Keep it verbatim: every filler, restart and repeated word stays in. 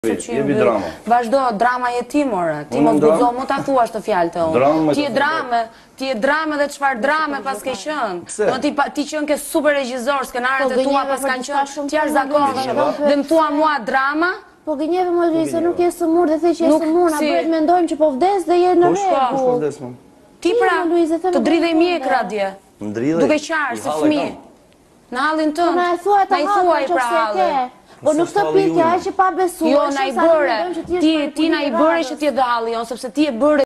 Jepi drama. Vazhdo, drama je ti, more. Ti mos guxo, mu ta thuash të fjalë të unë. Ti je drame, ti je drame dhe çfarë drame pas ke qenë. Do ti ti qen ke super regjisor, skenaret e tua pas kanë qenë të jashtëzakonshme. Dhe më thua mua drama? Po gënjeve më lëri se nuk je sëmur dhe the që je sëmur, na bëhet mendojmë që po vdes dhe je në rregull. Ti pra, të dridhej mjekra dje. Duke qarë si fëmijë. Në hallin tënd. Na e thuaj të hallin pra hallin. Po nuk të pikja, e që pa besu. Jo, na i bëre. Ti na i bëre që ti e dhe halli, sepse ti e bëre